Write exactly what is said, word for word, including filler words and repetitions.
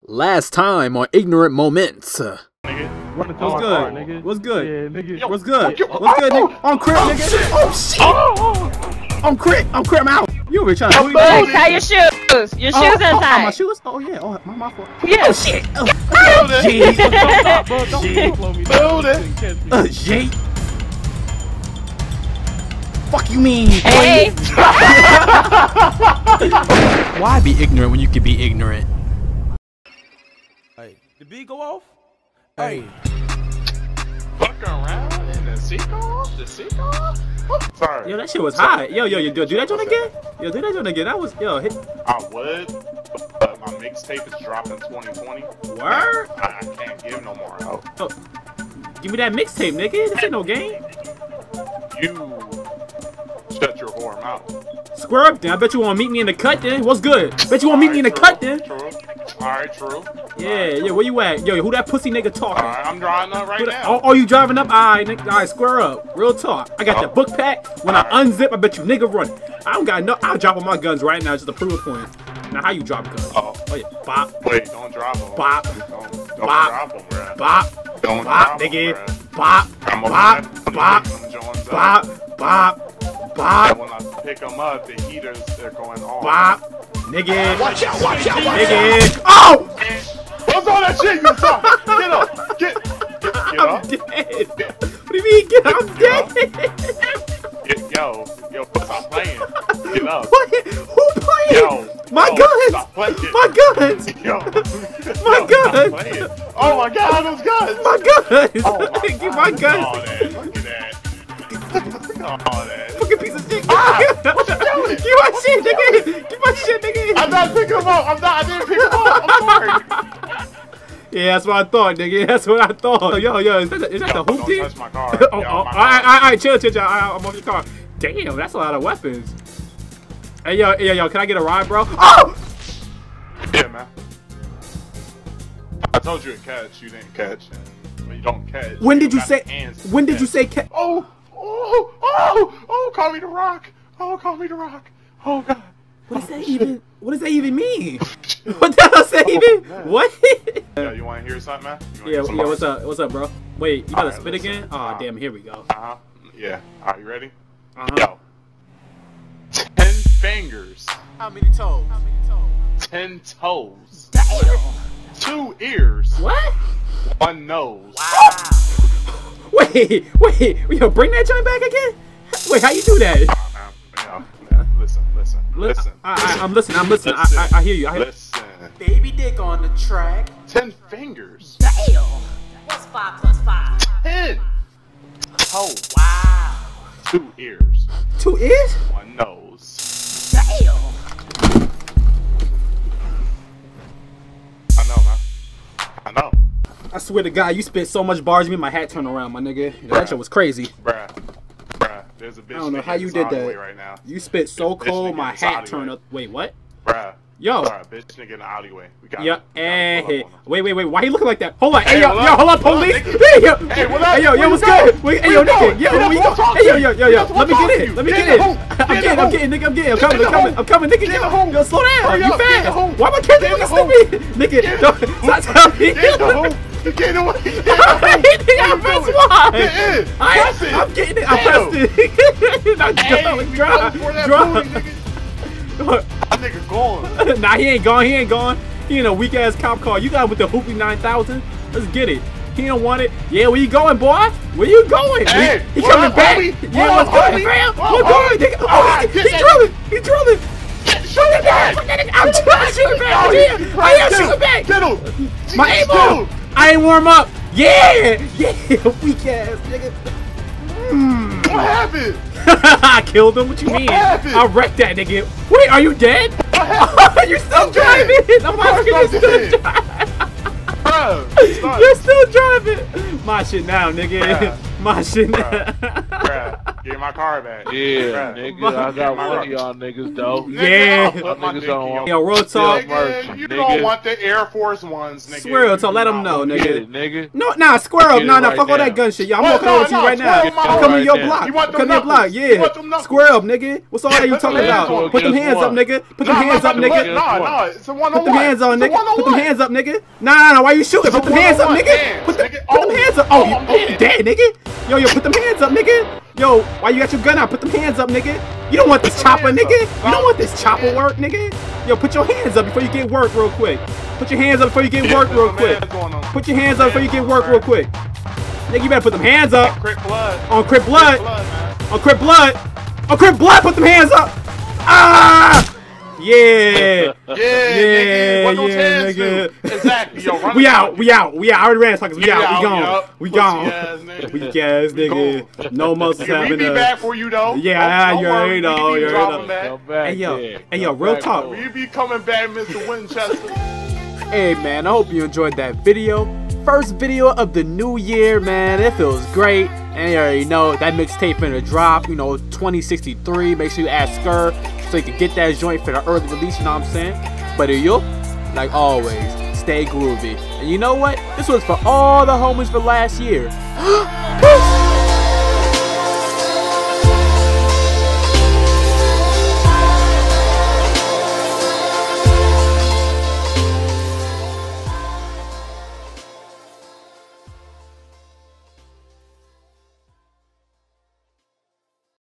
Last time on Ignorant Moments. Nigga. What's good? Car, nigga. What's good? Yeah, nigga. Yo, What's good? Yo, What's good, oh, nigga? On crit, oh, nigga. Shit. Oh shit! Oh, I'm crit. I'm crit. I'm out. You over trying to? Oh, oh, tie your shoes. Your oh, shoes oh, untied. Oh, my shoes? Oh yeah. Oh, my my fault. Yeah. Oh shit. Oh, Jeez. Jeez. Build it. Uh, Jay. Fuck you mean? Hey. Why be ignorant when you can be ignorant? Hey, the beat go off? Hey. Fuck around and the seat go off? The seat go off? Sorry. Yo, that shit was high. Yo, yo, yo, do, do that joint again? Yo, do that joint again. That was, yo, hit. I would, but my mixtape is dropping twenty twenty. Word? I, I can't give no more out. Oh, give me that mixtape, nigga. This ain't no game. You shut your whore mouth. Square up then. I bet you wanna meet me in the cut then. What's good? Bet you wanna meet me in the True, cut then. True. Alright, true. Yeah, yeah, where you at? Yo, who that pussy nigga talking? Alright, I'm driving up right Who that- now. Oh, oh, you driving up? Alright, nigga. Alright, square up. Real talk. I got Oh. the book pack. When Alright. I unzip, I bet you nigga run. I don't got no. I'll drop all my guns right now just to prove a point. Now, how you drop guns? Oh. Oh, yeah. Bop. Wait, don't drop them. Bop. Don't, don't Bop. drop them, bruh. Bop. Don't Bop, drop 'em, nigga. bruh. Bop. I'm over Bop. there. Bop. I'm picking them joints up. Bop. Bop. And Bop. when I pick them up, the heaters, they're going on. Bop. Nigga. Watch out, watch out, watch Nigga. Oh! What's all that shit you talking? Get up. Get, get, get I'm up. dead. Get, What do you mean? Get, I'm Get up. dead. get, yo, yo, stop playing. Get up. What? Who playing? Yo. My yo, guns. Stop playing. My guns. Yo. My yo, guns. Stop playing. Oh my god, those guns. My guns. Oh my Give god. my Look guns. at that. Look at that. Look at all that. Fucking piece of shit. Ah, what you doing? Give my shit, nigga. Give my shit, nigga. I'm not picking them up. I'm not. I didn't pick them up. I'm sorry. Yeah, that's what I thought, nigga. That's what I thought. Yo, yo, is that the, is that Yo, the hoop don't team? touch my car. oh, Yo, oh, my all right, car. all right, all right, chill, chill, chill. I, I'm off your car. Damn, that's a lot of weapons. Hey, yo, yo, yo, can I get a ride, bro? Oh! Yeah, man. I told you to catch. You didn't catch. But you don't catch. When did you got say? hands to When did catch. you say? Ca Oh, oh, oh, oh, call me the Rock. Oh, call me the Rock. Oh, God. What does that even? What does that even mean? What the hell does that even? man. What? Yeah, you want to hear something, man? You wanna Yeah, hear some yeah. What's bars? up? What's up, bro? Wait, you gotta Alright, spit listen. again? Oh, Uh, damn. Here we go. Uh-huh. Yeah. Are you ready? Uh huh. Yo. Ten fingers. How many toes? How many toes? Ten toes. Damn. Two ears. What? One nose. Wow. Wait, wait. Yo, bring that joint back again? Wait, how you do that? Uh, man, yeah, man, listen, listen, listen. I, I, I'm listening. I'm listening. Listen. I, I, I hear you. I hear Listen. Baby dick on the track. Ten fingers. Damn. What's five plus five? Ten toes. Wow. Two ears. Two ears? One nose. Damn. I know, man. I know. I swear to God, you spit so much bars, you made my hat turn around, my nigga. That shit was crazy. Bruh. Bruh. There's a bitch. I don't know nigga how you in did this alleyway that. right now. You spit so This cold, nigga my is hat alleyway. turned up. Wait, what? Bruh. Yo. Sorry, bitch nigga in the alleyway. We got Yeah, it. hey, wait, wait, wait. Why you looking like that? Hold on, hey, Hey, yo, what yo, up? hold up, What up, police. nigga? Hey, yo, Hey, what up? hey, yo, Where yo, you what's going? good? Wait, Where hey, you yo, going? nigga, yo, Get where up, you we'll go? talk Hey, yo, to yo, you. yo, yo, That's what let me I'm get talking in, to let me you. get Get in. in the I'm hole. Get in getting, the I'm hole. getting, nigga, I'm getting, I'm coming, Get in I'm the coming, hole. I'm coming, nigga, Get in get the in. hole. Yo, slow down, Hurry you up, get in the fast. hole. Why am I Get in carrying the this hole. to me? Nigga, don't, stop telling me. Get in the hole. Get in the hole. Get in the hole. Nigga, I pressed Y. Get in. I, Press it. I'm getting it, I Damn. pressed it. Now, Hey, go, we drop, going for that drop. booty, nigga. That nigga gone. Nah, he ain't gone. He ain't gone. He in a weak ass cop car. You got with the Hoopy nine thousand. Let's get it. He don't want it. Yeah, where you going, boy? Where you going? Hey, he he what coming up, back. homie? Yeah, What what's up, going, homie? fam? What What's up, going, homie? nigga? Oh, Ah, he, get he that- drilling. He drilling. Shoot it back. I'm trying to shoot it back. I am. I am shooting back. Get him. My aim on. I ain't warm up. Yeah, yeah, weak ass nigga. Mm. What happened? I killed him. What you What mean? happened? I wrecked that nigga. Wait, are you dead? What happened? You're still I'm dead. driving. I'm Of course asking you I'm still dead. driving. Bruh, stop. You're still driving. My shit now, nigga. Bruh. My shit now. Bruh. Bruh. Get my car back. Yeah, nigga, I got one of y'all niggas though. Yeah. Nigga, I'll put my dick don't in want- Yo, real talk. Nigga, you nigga. don't want the Air Force Ones, nigga. Swear You to do let not them know, want nigga. Get it, nigga. No, nah, square up. Get Nah, it nah, right fuck all that now. gun shit. Y'all, I'm What? walking No, over to you no, right square now. up my I'm own coming to your right block. now. You want I'm them coming to your block, knuckles? You want them yeah. knuckles? Square up, nigga. What's all that you put them talking hands about? on. Put them Guess hands up, what? nigga. Put them Nah, I'm hands about up, to put- nigga. Nah, nah, it's a one on Put them one. hands on, It's a nigga. Put them one-on-one. hands up, nigga. Nah, nah, nah. Why you shooting? It's a Put them hands up, one-on-one nigga. dance, Put them, nigga. put them Oh, hands up. Oh, you, oh, oh, you dead, nigga. Yo, yo, put them hands up, nigga. Yo, why you got your gun out? Put them hands up, nigga. You don't want this them chopper, hands nigga. up. You don't want this Nah, chopper nigga. work, nigga. Yo, put your hands up before you get work real quick. Put your hands up before you get Yeah, work there's real some quick. hands going on. Put your hands up before you get work real quick. Nigga, you better put them hands up. Crip blood. On Crip blood. Blood, man. On Crip blood. On Crip blood, put them hands up. Ah! Yeah. Yeah, Yeah, nigga. What those yeah, hands nigga. do? Exactly, yo. Run We it out, down. we out, we out. I already ran suckers. We Yeah, out, we gone. yup. We Pussy gone. ass nigga. Weak ass We nigga. No muscles Yeah, we having be a. back for you though. Yeah, Don't- you don't worry, already we know, be you already dropping know. back. Come back Hey yo, there. hey yo, Come real back talk. home. We be coming back, Mister Winchester. Hey man, I hope you enjoyed that video. First video of the new year, man. It feels great. And you already know that mixtape finna drop, you know, twenty sixty-three. Make sure you ask Skr so you can get that joint for the early release, you know what I'm saying? But yo, like always, stay groovy. And you know what? This was for all the homies for last year.